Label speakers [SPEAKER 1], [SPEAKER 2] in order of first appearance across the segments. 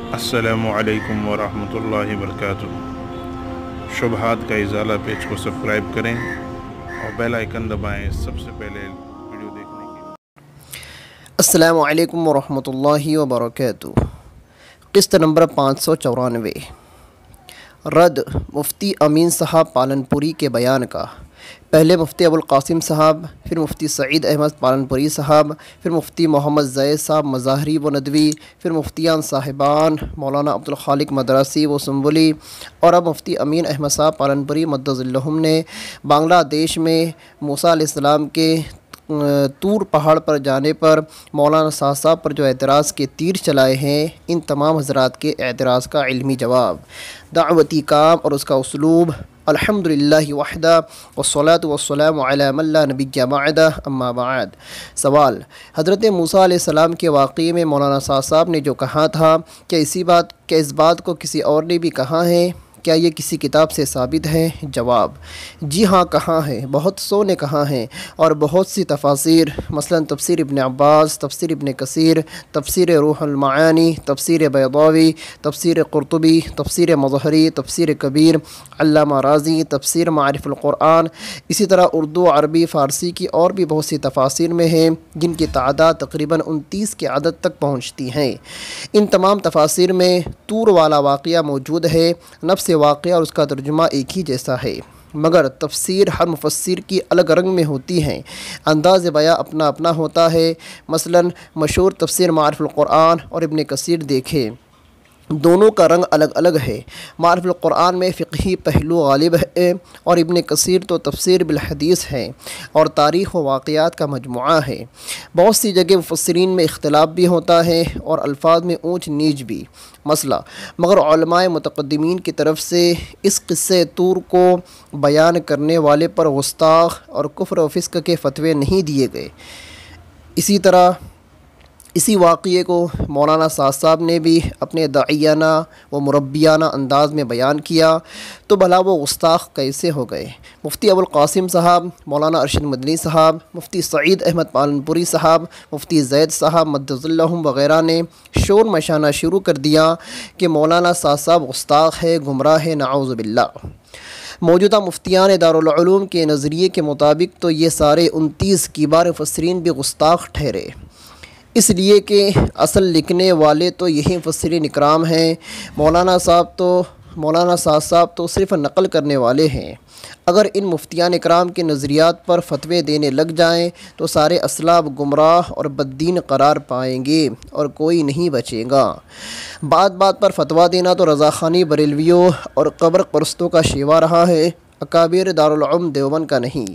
[SPEAKER 1] السلام علیکم ورحمۃ اللہ وبرکاتہ۔ شبہات کا ازالہ پیج کو سبسکرائب کریں اور بیل آئیکن دبائیں سب سے پہلے ویڈیو دیکھنے کے لیے۔
[SPEAKER 2] السلام علیکم ورحمۃ اللہ وبرکاتہ۔ قسط نمبر 594، رد مفتی امین صاحب پالنپوری کے بیان کا۔ پہلے مفتی ابوالقاسم صاحب، پھر مفتی سعید احمد پالنپوری صاحب، پھر مفتی محمد زید صاحب مظاہری و ندوی، پھر مفتیان صاحبان مولانا عبدالخالق مدرسی و سنبلی، اور اب مفتی امین احمد صاحب پالنپوری مدظ اللہم نے بنگلہ دیش میں موسیٰ علیہ السلام کے طور پہاڑ پر جانے پر مولانا سعد صاحب پر جو اعتراض کے تیر چلائے ہیں، ان تمام حضرات کے اعتراض کا علمی جواب، دعوتی کام اور اس کا اسلوب۔ الحمدللہ وحدہ والصلاة والسلام علی من لا نبی بعدہ، اما بعد۔ سوال: حضرت موسیٰ علیہ السلام کے واقعے میں مولانا سعد صاحب نے جو کہا تھا، کیا اس بات کو کسی اور نے بھی کہا ہے؟ کیا یہ کسی کتاب سے ثابت ہے؟ جواب: جی ہاں، کہا ہے، بہت سو نے کہا ہے، اور بہت سی تفاسیر، مثلا تفسیر ابن عباس، تفسیر ابن کثیر، تفسیر روح المعانی، تفسیر بیضاوی، تفسیر قرطبی، تفسیر مظہری، تفسیر کبیر، علامہ رازی، تفسیر معارف القرآن، اسی طرح اردو، عربی، فارسی کی اور بھی بہت سی تفاسیر میں ہیں، جن کی تعداد تقریباً 29 کے عدد تک پہنچتی ہیں۔ ان تمام تفاسیر میں طور والا واقعہ موجود ہے۔ نفس واقعہ اور اس کا ترجمہ ایک ہی جیسا ہے، مگر تفسیر ہر مفسر کی الگ رنگ میں ہوتی ہیں، انداز بیاں اپنا اپنا ہوتا ہے۔ مثلا مشہور تفسیر معارف القرآن اور ابن کثیر دیکھیں، دونوں کا رنگ الگ الگ ہے۔ معارف القرآن میں فقہی پہلو غالب ہے، اور ابن کثیر تو تفسیر بالحدیث ہے اور تاریخ و واقعات کا مجموعہ ہے۔ بہت سی جگہ مفسرین میں اختلاف بھی ہوتا ہے اور الفاظ میں اونچ نیچ بھی، مسئلہ، مگر علماء متقدمین کی طرف سے اس قصے طور کو بیان کرنے والے پر گستاخ اور کفر و فسق کے فتوے نہیں دیے گئے۔ اسی طرح اسی واقعے کو مولانا سعد صاحب نے بھی اپنے داعیانہ و مربیانہ انداز میں بیان کیا، تو بھلا وہ گستاخ کیسے ہو گئے؟ مفتی ابوالقاسم صاحب، مولانا ارشد مدنی صاحب، مفتی سعید احمد پالنپوری صاحب، مفتی زید صاحب مدظ اللہم وغیرہ نے شور مشانہ شروع کر دیا کہ مولانا سعد صاحب گستاخ ہے، گمراہ ہے، نعوذ باللہ۔ موجودہ مفتیان دارالعلوم کے نظریے کے مطابق تو یہ سارے 29 کبار مفسرین بھی گستاخ ٹھہرے، اس لیے کہ اصل لکھنے والے تو یہی مفسرین اکرام ہیں۔ مولانا سعد صاحب تو صرف نقل کرنے والے ہیں۔ اگر ان مفتیان اکرام کے نظریات پر فتوے دینے لگ جائیں تو سارے اسلاف گمراہ اور بددین قرار پائیں گے اور کوئی نہیں بچے گا۔ بات بات پر فتویٰ دینا تو رضاخانی بریلویوں اور قبر پرستوں کا شیوا رہا ہے، اکابر دارالعلوم دیوبند کا نہیں۔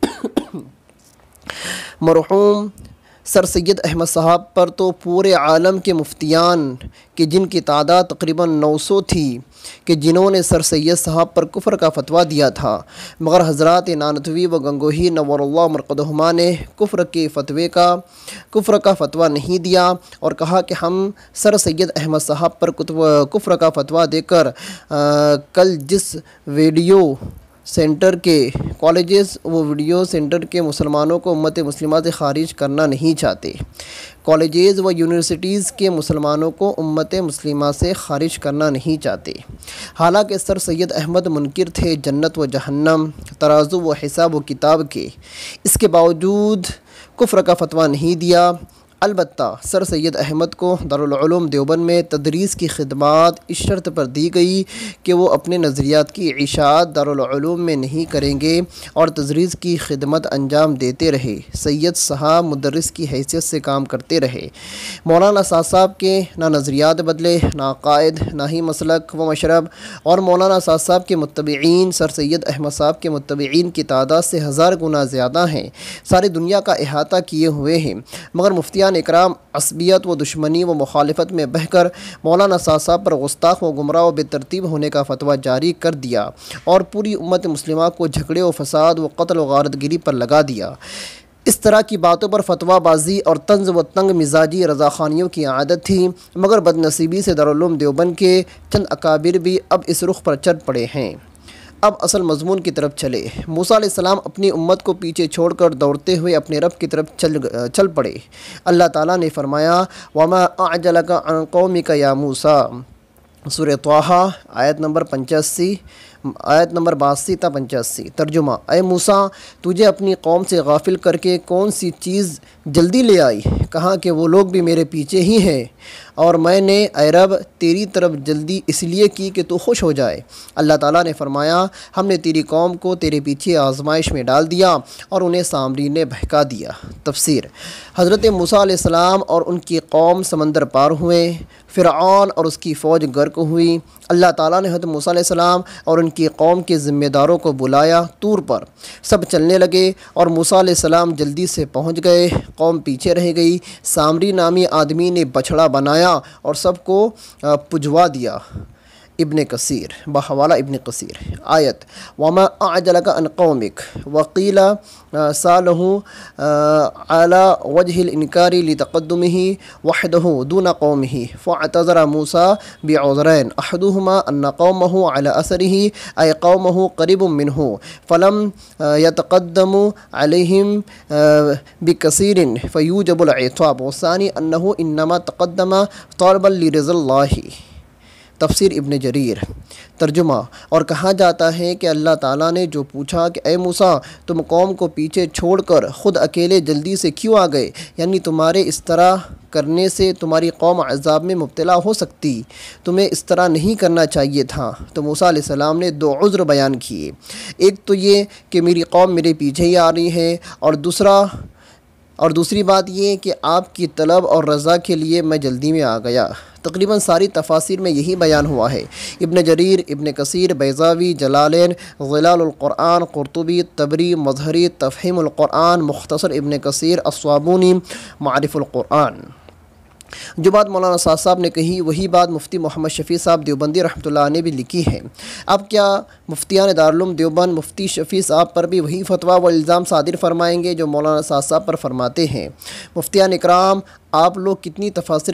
[SPEAKER 2] مرحوم سر سید احمد صاحب پر تو پورے عالم کے مفتیان کہ جن کی تعداد تقریباً 900 تھی کہ جنہوں نے سر سید صاحب پر کفر کا فتویٰ دیا تھا، مگر حضرات نانوتوی و گنگوہی نور اللہ مرقدہما نے کفر کا فتویٰ نہیں دیا اور کہا کہ ہم سر سید احمد صاحب پر کفر کا فتویٰ دے کر کل جس ویڈیو سینٹر کے کالجز و ویڈیو سینٹر کے مسلمانوں کو امت مسلمہ سے خارج کرنا نہیں چاہتے، کالجز و یونیورسٹیز کے مسلمانوں کو امت مسلمہ سے خارج کرنا نہیں چاہتے۔ حالانکہ سر سید احمد منکر تھے جنت و جہنم، ترازو و حساب و کتاب کے، اس کے باوجود کفر کا فتویٰ نہیں دیا۔ البتہ سر سید احمد کو دارالعلوم دیوبند میں تدریس کی خدمات اس شرط پر دی گئی کہ وہ اپنے نظریات کی اشاعت دارالعلوم میں نہیں کریں گے اور تدریس کی خدمت انجام دیتے رہے، سید صاحب مدرس کی حیثیت سے کام کرتے رہے۔ مولانا سعد صاحب کے نہ نظریات بدلے، نہ عقائد، نہ ہی مسلک و مشرب، اور مولانا سعد صاحب کے متبعین سر سید احمد صاحب کے متبعین کی تعداد سے 1000 گنا زیادہ ہیں، ساری دنیا کا احاطہ کیے ہوئے ہیں، مگر مفتیان اکرام عصبیت و دشمنی و مخالفت میں بہہ کر مولانا سعد صاحب پر گستاخ و گمراہ و بے ترتیب ہونے کا فتویٰ جاری کر دیا اور پوری امت مسلمہ کو جھگڑے و فساد و قتل و غارت گری پر لگا دیا۔ اس طرح کی باتوں پر فتویٰ بازی اور طنز و تنگ مزاجی رضاخانیوں کی عادت تھی، مگر بدنصیبی سے دارالعلوم دیوبند کے چند اکابر بھی اب اس رخ پر چل پڑے ہیں۔ اب اصل مضمون کی طرف چلے۔ موسیٰ علیہ السلام اپنی امت کو پیچھے چھوڑ کر دوڑتے ہوئے اپنے رب کی طرف چل پڑے۔ اللہ تعالیٰ نے فرمایا وَمَا أَعْجَلَكَ عَنْ قَوْمِكَ يَا موسیٰ، سورہ طٰہٰ آیت نمبر 85، آیت نمبر 82 تا 85۔ ترجمہ: اے موسیٰ، تجھے اپنی قوم سے غافل کر کے کون سی چیز جلدی لے آئی؟ کہا کہ وہ لوگ بھی میرے پیچھے ہی ہیں، اور میں نے اے رب تیری طرف جلدی اس لیے کی کہ تو خوش ہو جائے۔ اللہ تعالیٰ نے فرمایا ہم نے تیری قوم کو تیرے پیچھے آزمائش میں ڈال دیا اور انہیں سامری نے بہکا دیا۔ تفسیر: حضرت موسیٰ علیہ السلام اور ان کی قوم سمندر پار ہوئے، فرعون اور اس کی فوج غرق ہوئی۔ اللہ تعالیٰ نے حضرت موسیٰ علیہ السلام اور ان کی قوم کے ذمہ داروں کو بلایا طور پر، سب چلنے لگے اور موسیٰ علیہ السلام جلدی سے پہنچ گئے، قوم پیچھے رہ گئی۔ سامری نامی آدمی نے بچھڑا بنایا اور سب کو پجوا دیا۔ ابن کثیر بحوالہ ابن کثیر۔ آیت وَمَا أَعْجَلَكَ عَنْ قَوْمِكَ وَقِيلَ سَأَلَهُ عَلَى وَجْهِ الْإِنْكَارِ لِتَقَدُّمِهِ وَحْدَهُ دُونَ قَوْمِهِ فَاعْتَذَرَ مُوسَى بِعُذْرَيْنِ أَحَدُهُمَا أَنَّ قَوْمَهُ عَلَى أَثَرِهِ أَيْ قَوْمَهُ قَرِيبٌ مِّنْهُ فَلَمْ يَتَقَدَّمُ عَلَيْهِمْ بِكَثِيرٍ فَيُوجِبُ الْعِتَابَ وَالثَّانِي أَنَّهُ إِنَّمَا تَقَدَّمَ طَلَبًا لِرِضَا اللَّهِ۔ تفسیر ابن جریر۔ ترجمہ: اور کہا جاتا ہے کہ اللہ تعالیٰ نے جو پوچھا کہ اے موسیٰ، تم قوم کو پیچھے چھوڑ کر خود اکیلے جلدی سے کیوں آ گئے؟ یعنی تمہارے اس طرح کرنے سے تمہاری قوم عذاب میں مبتلا ہو سکتی، تمہیں اس طرح نہیں کرنا چاہیے تھا۔ تو موسیٰ علیہ السلام نے دو عذر بیان کیے، ایک تو یہ کہ میری قوم میرے پیچھے ہی آ رہی ہے، اور دوسری بات یہ کہ آپ کی طلب اور رضا کے لیے میں جلدی میں آ گیا۔ تقریباً ساری تفاسیر میں یہی بیان ہوا ہے۔ ابن جریر، ابن کثیر، بیضاوی، جلالین، ظلال القرآن، قرطبی، طبری، مظہری، تفہیم القرآن، مختصر ابن کثیر، الصابونی، معارف القرآن۔ جو بات مولانا سعد صاحب نے کہی وہی بات مفتی محمد شفیع صاحب دیوبندی رحمۃ اللہ علیہ نے بھی لکھی ہے۔ اب کیا مفتیان دارالعلوم دیوبند مفتی شفیع صاحب پر بھی وہی فتویٰ و الزام صادر فرمائیں گے جو مولانا سعد صاحب پر فرماتے ہیں؟ مفتیان اکرام، آپ لوگ کتنی تفاسیر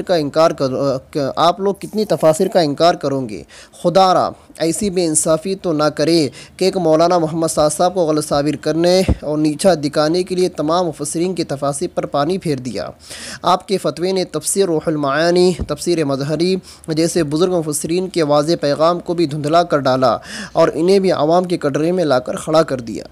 [SPEAKER 2] کا انکار کرو گے؟ خدا را ایسی بے انصافی تو نہ کرے کہ ایک مولانا محمد سعد صاحب کو غلط ثابت کرنے اور نیچا دکھانے کے لیے تمام مفسرین کی تفاسیر پر پانی پھیر دیا۔ آپ کے فتوے نے تفسیر روح المعانی، تفسیر مظہری جیسے بزرگ مفسرین کے واضح پیغام کو بھی دھندلا کر ڈالا اور انہیں بھی عوام کے کٹرے میں لا کر کھڑا کر دیا۔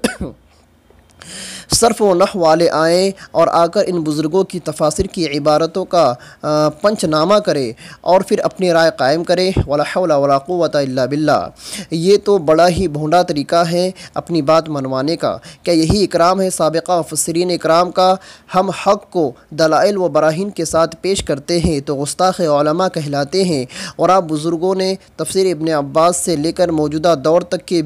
[SPEAKER 2] صرف و نحو والے آئیں اور آ کر ان بزرگوں کی تفاسیر کی عبارتوں کا پنچ نامہ کرے اور پھر اپنی رائے قائم کرے، ولا حول ولا قوت الا باللہ۔ یہ تو بڑا ہی بھونڈا طریقہ ہے اپنی بات منوانے کا۔ کیا یہی اکرام ہے سابقہ مفسرین اکرام کا؟ ہم حق کو دلائل و براہین کے ساتھ پیش کرتے ہیں تو گستاخ علماء کہلاتے ہیں، اور آپ بزرگوں نے تفسیر ابن عباس سے لے کر موجودہ دور تک کے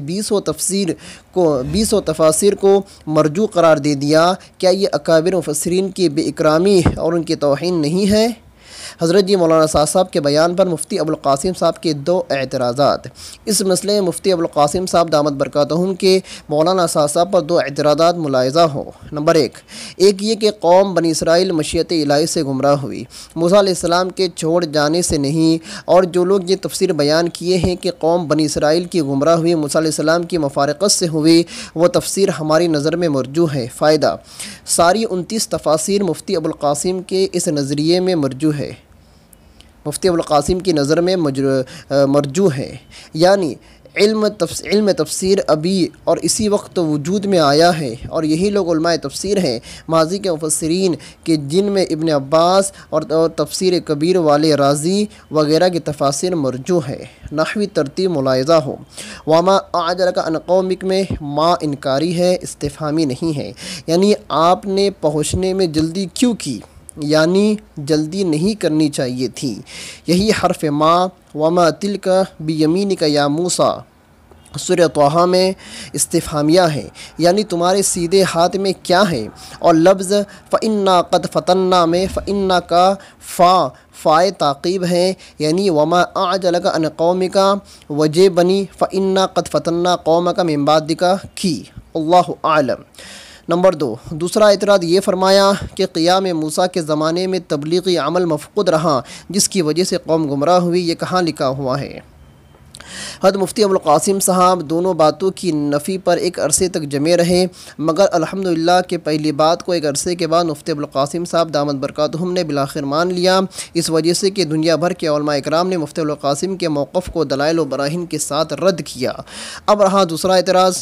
[SPEAKER 2] 20 تفاسیر کو مرجو قرار دے دیا۔ کیا یہ اکابر مفسرین کی بے اکرامی اور ان کی توہین نہیں ہے؟ حضرت جی مولانا سعد صاحب کے بیان پر مفتی ابوالقاسم صاحب کے دو اعتراضات۔ اس مسئلے میں مفتی ابوالقاسم صاحب دامت برکاتہم کے مولانا سعد صاحب پر دو اعتراضات ملاحظہ ہو۔ نمبر ایک یہ کہ قوم بنی اسرائیل مشیت الہی سے گمراہ ہوئی، موسیٰ علیہ السلام کے چھوڑ جانے سے نہیں، اور جو لوگ یہ تفسیر بیان کیے ہیں کہ قوم بنی اسرائیل کی گمراہ ہوئی موسیٰ علیہ السلام کی مفارقت سے ہوئی، وہ تفسیر ہماری نظر میں مرجو ہے۔ فائدہ: ساری 29 تفاسیر مفتی ابوالقاسم کے اس نظریے میں مرجو ہے، مفتی ابوالقاسم کی نظر میں مرجو ہے، یعنی علم تفسیر ابھی اور اسی وقت وجود میں آیا ہے، اور یہی لوگ علماء تفسیر ہیں ماضی کے مفسرین کہ جن میں ابن عباس اور تفسیر کبیر والے رازی وغیرہ کی تفاسیر مرجو ہے۔ نحوی ترتیب ملاحظہ ہو۔ وما اعجلک عن قومک میں ما انکاری ہے، استفہامی نہیں ہے، یعنی آپ نے پہنچنے میں جلدی کیوں کی؟ یعنی جلدی نہیں کرنی چاہیے تھی۔ یہی حرف ما وما تلک بیمینک یا موسیٰ سورہ طٰہٰ میں استفہامیہ ہے، یعنی تمہارے سیدھے ہاتھ میں کیا ہے، اور لفظ فَإِنَّا قَدْ فَتَنَّا میں فَإِنَّا کا فائے تعقیب ہے، یعنی وما اعجلک عن قومک وجہ بنی فَإِنَّا قَدْ فَتَنَّا قومک من بعدک کی۔ اللہ اعلم۔ نمبر 2، دوسرا اعتراض یہ فرمایا کہ قیام موسیٰ کے زمانے میں تبلیغی عمل مفقود رہا جس کی وجہ سے قوم گمراہ ہوئی، یہ کہاں لکھا ہوا ہے؟ حضرت مفتی ابوالقاسم صاحب دونوں باتوں کی نفی پر ایک عرصے تک جمے رہے، مگر الحمدللہ کہ پہلی بات کو ایک عرصے کے بعد مفتی ابوالقاسم صاحب دامت برکاتہم نے بالآخر مان لیا، اس وجہ سے کہ دنیا بھر کے علماء اکرام نے مفتی ابوالقاسم کے موقف کو دلائل و براہین کے ساتھ رد کیا۔ اب رہا دوسرا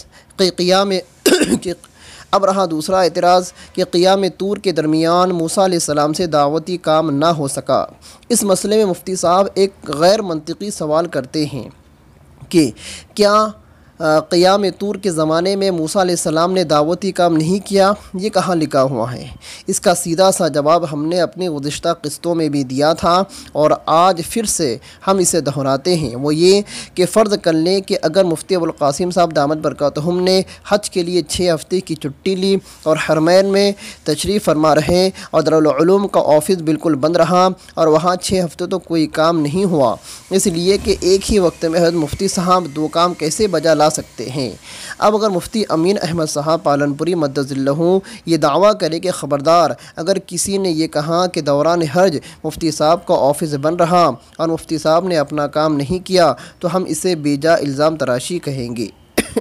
[SPEAKER 2] اعتراض کہ قیام طور کے درمیان موسیٰ علیہ السلام سے دعوتی کام نہ ہو سکا۔ اس مسئلے میں مفتی صاحب ایک غیر منطقی سوال کرتے ہیں کہ کیا قیام طور کے زمانے میں موسیٰ علیہ السلام نے دعوتی کام نہیں کیا؟ یہ کہاں لکھا ہوا ہے؟ اس کا سیدھا سا جواب ہم نے اپنی گزشتہ قسطوں میں بھی دیا تھا اور آج پھر سے ہم اسے دہراتے ہیں، وہ یہ کہ فرض کر لیں کہ اگر مفتی ابوالقاسم صاحب دامت برکاتہم نے حج کے لیے 6 ہفتے کی چھٹی لی اور حرمین میں تشریف فرما رہے اور دارالعلوم کا آفس بالکل بند رہا اور وہاں 6 ہفتے تو کوئی کام نہیں ہوا، اس لیے کہ ایک ہی وقت میں حضرت مفتی صاحب 2 کام کیسے بجا لا سکتے ہیں؟ اب اگر مفتی امین احمد صاحب پالنپوری مدظ اللہ یہ دعویٰ کرے کہ خبردار، اگر کسی نے یہ کہا کہ دوران حج مفتی صاحب کا آفس بند رہا اور مفتی صاحب نے اپنا کام نہیں کیا تو ہم اسے بے جا الزام تراشی کہیں گے۔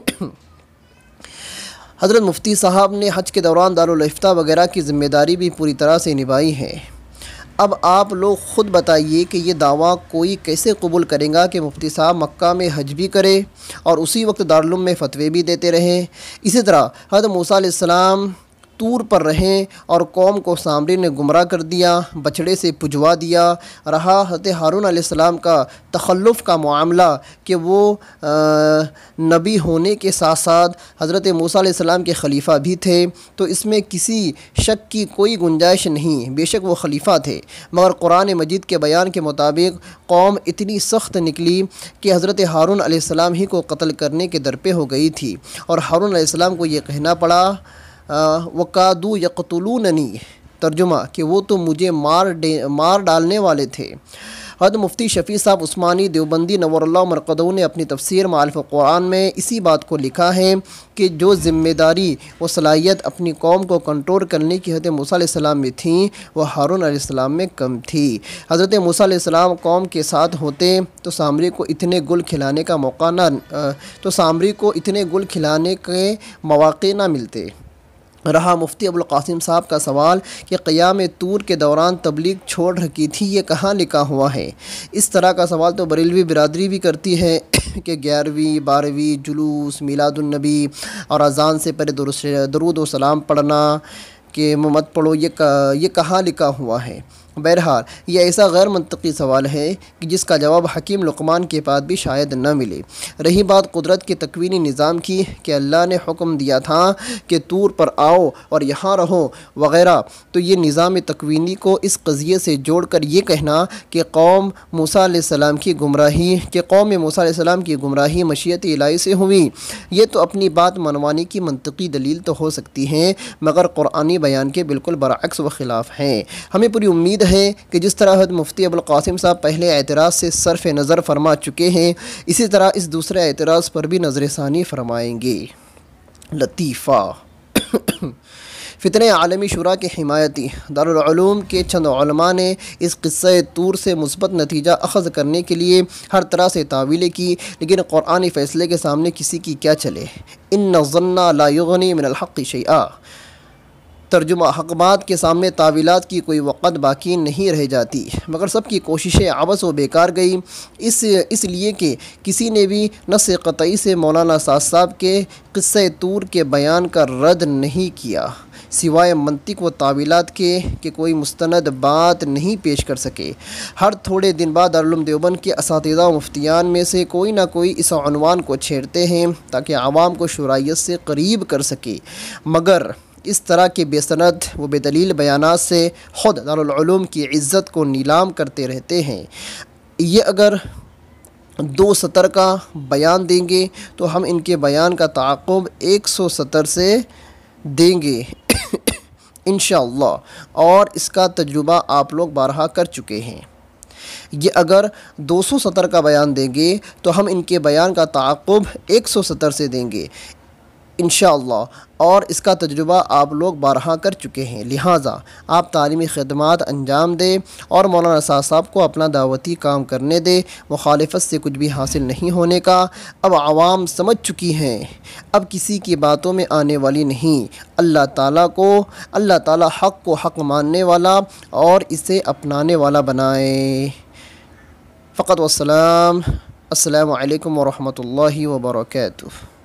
[SPEAKER 2] حضرت مفتی صاحب نے حج کے دوران دارالافتاء وغیرہ کی ذمہ داری بھی پوری طرح سے نبھائی ہے۔ اب آپ لوگ خود بتائیے کہ یہ دعویٰ کوئی کیسے قبول کرے گا کہ مفتی صاحب مکہ میں حج بھی کرے اور اسی وقت دارالعلوم میں فتوے بھی دیتے رہیں؟ اسی طرح حضرت موسیٰ علیہ السلام طور پر رہیں اور قوم کو سامری نے گمراہ کر دیا، بچھڑے سے پجوا دیا۔ رہا حضرت ہارون علیہ السلام کا تخلف کا معاملہ کہ وہ نبی ہونے کے ساتھ ساتھ حضرت موسیٰ علیہ السلام کے خلیفہ بھی تھے، تو اس میں کسی شک کی کوئی گنجائش نہیں، بے شک وہ خلیفہ تھے، مگر قرآن مجید کے بیان کے مطابق قوم اتنی سخت نکلی کہ حضرت ہارون علیہ السلام ہی کو قتل کرنے کے درپے ہو گئی تھی اور ہارون علیہ السلام کو یہ کہنا پڑا وَقَادُوا يَقْتُلُونَنِي، ترجمہ کہ وہ تو مجھے مار ڈالنے والے تھے۔ حضرت مفتی شفیع صاحب عثمانی دیوبندی نور اللہ مرقدہ نے اپنی تفسیر معارف قرآن میں اسی بات کو لکھا ہے کہ جو ذمہ داری و صلاحیت اپنی قوم کو کنٹرول کرنے کی حضرت موسیٰ علیہ السلام میں تھیں وہ ہارون علیہ السلام میں کم تھی۔ حضرت موسیٰ علیہ السلام قوم کے ساتھ ہوتے تو سامری کو اتنے گل کھلانے کے مواقع نہ ملتے۔ رہا مفتی ابوالقاسم صاحب کا سوال کہ قیام طور کے دوران تبلیغ چھوڑ رکھی تھی، یہ کہاں لکھا ہوا ہے؟ اس طرح کا سوال تو بریلوی برادری بھی کرتی ہے کہ 11ویں 12ویں جلوس میلاد النبی اور اذان سے پہلے درود و سلام پڑھنا کہ مت پڑھو، یہ کہاں لکھا ہوا ہے؟ بہرحال یہ ایسا غیر منطقی سوال ہے کہ جس کا جواب حکیم لقمان کے پاس بھی شاید نہ ملے۔ رہی بات قدرت کے تکوینی نظام کی کہ اللہ نے حکم دیا تھا کہ طور پر آؤ اور یہاں رہو وغیرہ، تو یہ نظام تکوینی کو اس قضیے سے جوڑ کر یہ کہنا کہ قوم موسیٰ علیہ السلام کی گمراہی مشیت الہی سے ہوئی، یہ تو اپنی بات منوانے کی منطقی دلیل تو ہو سکتی ہے، مگر قرآنی بیان کے بالکل برعکس و خلاف ہیں۔ ہمیں پوری امید ہے کہ جس طرح حضرت مفتی ابوالقاسم صاحب پہلے اعتراض سے صرف نظر فرما چکے ہیں، اسی طرح اس دوسرے اعتراض پر بھی نظر ثانی فرمائیں گے۔ لطیفہ فتنہ عالمی شورا کے حمایتی دارالعلوم کے چند علماء نے اس قصہ طور سے مثبت نتیجہ اخذ کرنے کے لیے ہر طرح سے تعویلیں کی، لیکن قرآنی فیصلے کے سامنے کسی کی کیا چلے۔ ان الظن لا یغنی من الحق شیئا، ترجمہ حق بات کے سامنے تعویلات کی کوئی وقت باقی نہیں رہ جاتی، مگر سب کی کوششیں عبث و بیکار گئی، اس لیے کہ کسی نے بھی نص قطعی سے مولانا سعد صاحب کے قصہ طور کے بیان کا رد نہیں کیا، سوائے منطق و تعویلات کے کہ کوئی مستند بات نہیں پیش کر سکے۔ ہر تھوڑے دن بعد دارالعلوم دیوبند کے اساتذہ و مفتیان میں سے کوئی نہ کوئی اس عنوان کو چھیڑتے ہیں تاکہ عوام کو شرعیت سے قریب کر سکے، مگر اس طرح کے بے سند و بے دلیل بیانات سے خود دارالعلوم کی عزت کو نیلام کرتے رہتے ہیں۔ یہ اگر 2 سطر کا بیان دیں گے تو ہم ان کے بیان کا تعاقب 100 سطر سے دیں گے انشاءاللہ، اور اس کا تجربہ آپ لوگ بارہا کر چکے ہیں۔ یہ اگر 200 سطر کا بیان دیں گے تو ہم ان کے بیان کا تعاقب 100 سطر سے دیں گے انشاءاللہ، اور اس کا تجربہ آپ لوگ بارہا کر چکے ہیں، لہٰذا آپ تعلیمی خدمات انجام دیں اور مولانا اسد صاحب کو اپنا دعوتی کام کرنے دیں۔ مخالفت سے کچھ بھی حاصل نہیں ہونے کا اب عوام سمجھ چکی ہیں، اب کسی کی باتوں میں آنے والی نہیں۔ اللہ تعالیٰ حق کو حق ماننے والا اور اسے اپنانے والا بنائے۔ فقط والسلام، السلام علیکم ورحمۃ اللہ وبرکاتہ۔